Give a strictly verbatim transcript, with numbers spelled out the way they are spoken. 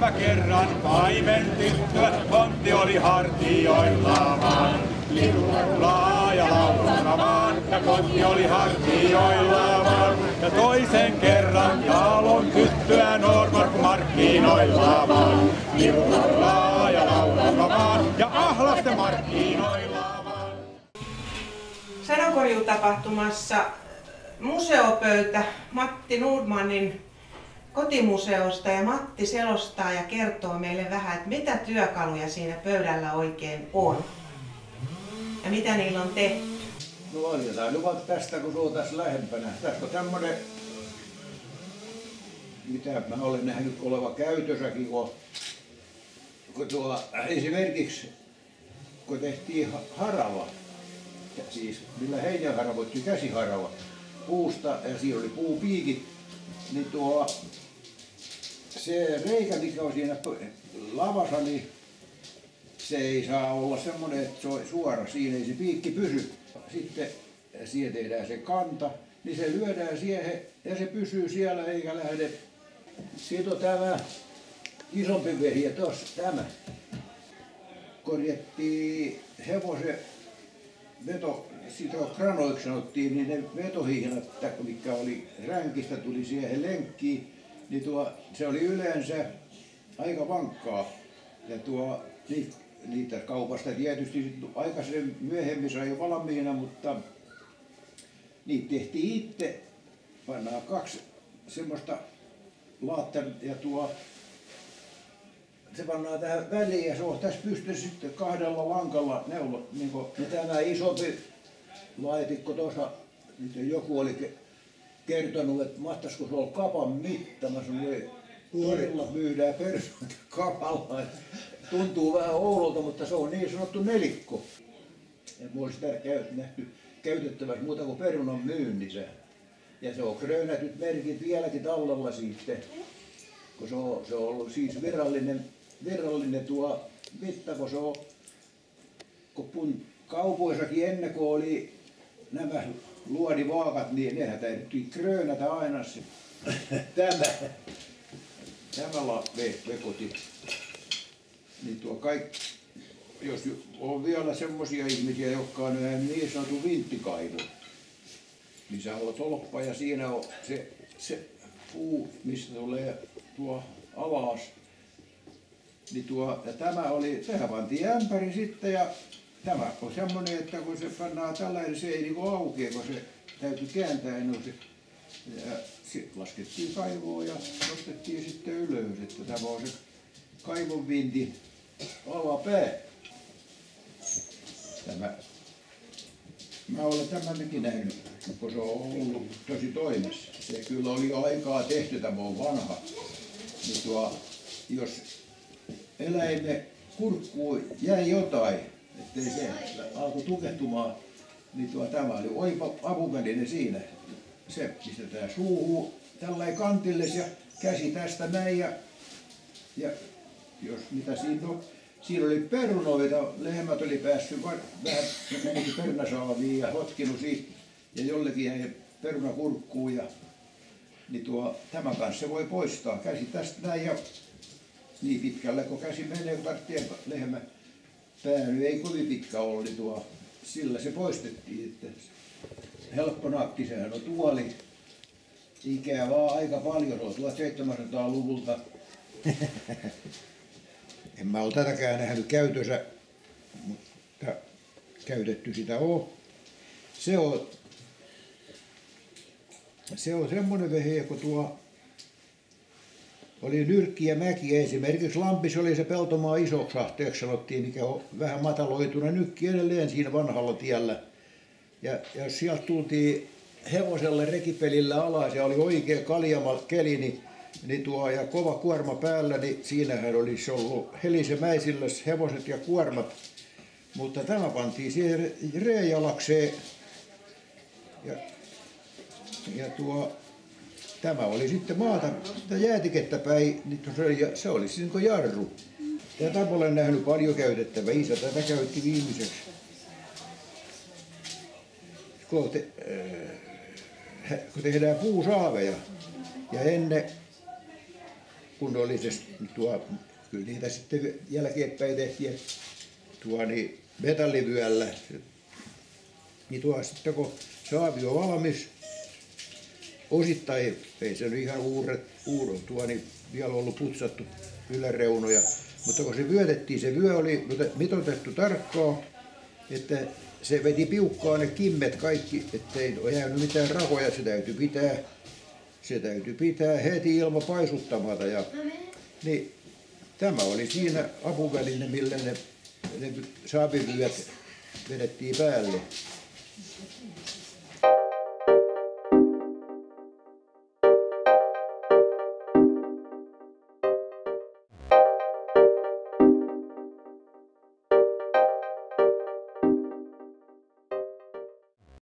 mä kerran paimen tyttöä, kontti oli hartioillaan. Laaja laulamaan, ja kontti oli hartioillaan. Ja toisen kerran talon tyttöä Normark markkinoillaan. Laaja laulamaan, ja ahlasten markkinoillaan. Sadonkorjuutapahtumassa museopöytä Matti Nordmanin kotimuseosta, ja Matti selostaa ja kertoo meille vähän, että mitä työkaluja siinä pöydällä oikein on ja mitä niillä on tehty. No aloitetaan nyt tästä, kun se on tässä lähempänä. Tässä on tämmönen, mitä mä olen nähnyt oleva käytössäkin, kun, kun tuo, esimerkiksi kun tehtiin harava, siis millä heinä haravoitti käsiharava puusta ja siinä oli puupiikit, niin tuo se reikä, mikä on siinä lavassa, niin se ei saa olla semmoinen, että se on suora, siinä ei se piikki pysy. Sitten siihen tehdään se kanta, niin se lyödään siihen ja se pysyy siellä eikä lähde. Siitä on tämä isompi vehje tuossa, tämä. Korjattiin hevosen veto, sitä kranoiksi sanottiin, niin ne vetohihnat, mikä oli ränkistä, tuli siihen lenkkiin, niin tuo, se oli yleensä aika vankkaa. Ja tuo, niitä kaupasta tietysti aikaisemmin myöhemmin sai jo valmiina, mutta niitä tehtiin itse. Pannaan kaksi semmoista laatta ja tuo, se pannaan tähän väliin ja se on tässä pystyssä sitten kahdella lankalla neulot. Niin kuin, ja tämä isompi laatikko tuossa, nyt joku oli kertonut, että mahtaisiko se olla kapan mitta. Mä sanoin, torilla myydään persoonat kapalla. Tuntuu vähän oudolta, mutta se on niin sanottu nelikko. Ja mulla olisi tärkeää nähty käytettäväksi muuta kuin perunan myynnissä. Ja se on kröynätyt merkit vieläkin tallella siitä. Kun se on, se on ollut siis virallinen, virallinen tuo mitta, kun se on, kun kaupoissakin ennen kuin oli nämä luodivaakat, niin nehän täytyy kröynätä aina se. Tämä, tämä vekoti. Niin tuo kaikki, jos on vielä semmoisia ihmisiä, jotka on niin sanottu vinttikaivu, niin se on tolppa ja siinä on se, se puu, mistä tulee tuo alas. Niin tuo, ja tämä oli, tähän pantiin ämpäri sitten ja tämä on semmoinen, että kun se pannaan tällainen, se ei niinku aukea, kun se täytyy kääntää ennen se. Ja sitten laskettiin kaivoon ja nostettiin sitten ylös, että tämä on se kaivon vinti alapää. Tämä. Mä olen tämänkin nähnyt, kun se on ollut tosi toimessa. Se kyllä oli jo aikaa tehty, tämä on vanha. Niin tuo, jos eläimen kurkkuun jäi jotain, ettei se alkoi tukehtumaan, niin tuo, tämä oli oiva apuväline siinä. Se pistetään suuhun tällainen kantille ja käsi tästä näin ja, ja jos mitä siinä on. Siinä oli perunoita, lehmät oli päässyt vähän menikin perunasaaviin ja hotkinut siitä ja jollekin jäi peruna kurkkuun ja niin tuo, tämän kanssa se voi poistaa käsi tästä näin ja niin pitkälle kun käsi menee, kun tarvitsee lehmä pääny, ei kovin pitkä ollut, niin tuo, sillä se poistettiin. Että helpponakki, sehän on tuoli, ikää vaan aika paljon, se on tuhatseitsemänsataaluvulta. En mä ole tätäkään nähnyt käytössä, mutta käytetty sitä on. Se on, se on semmoinen vehje, kun tuo oli nyrkki ja mäki. Esimerkiksi Lampissa oli se Peltomaa Isoksahteeksi sanottiin, mikä on vähän mataloituna nykki edelleen siinä vanhalla tiellä. Ja jos sieltä tultiin hevoselle rekipelillä alas ja oli oikea kaljama keli, niin Niin tuo, ja kova kuorma päällä, niin siinähän olisi ollut helisemäisillä hevoset ja kuormat. Mutta tämä pantiin siihen reejalakseen. Ja, ja tuo, tämä oli sitten maata, jäätikettä päin, niin se oli, se oli siis niin kuin jarru. Tätä olen nähnyt paljon käytettävää. Isä tätä käytti viimeiseksi. Kun, te, äh, kun tehdään puusaaveja ja ennen kunnollisesti. Tuo, kyllä niitä sitten jälkeenpäin tehtiin tuo niin metallivyöllä. Niin tuo sitten kun saavi on valmis, osittain, ei se nyt ihan uudet, uudet tuo, niin vielä ollut putsattu yläreunoja, mutta kun se vyötettiin, se vyö oli mitoitettu tarkkaan, että se veti piukkaan ne kimmet kaikki, ettei ole jäänyt mitään rahoja, se täytyy pitää, se täytyy pitää heti ilman paisuttamatta. Ja, niin, tämä oli siinä apuväline, millä ne, ne saavivyöt vedettiin päälle.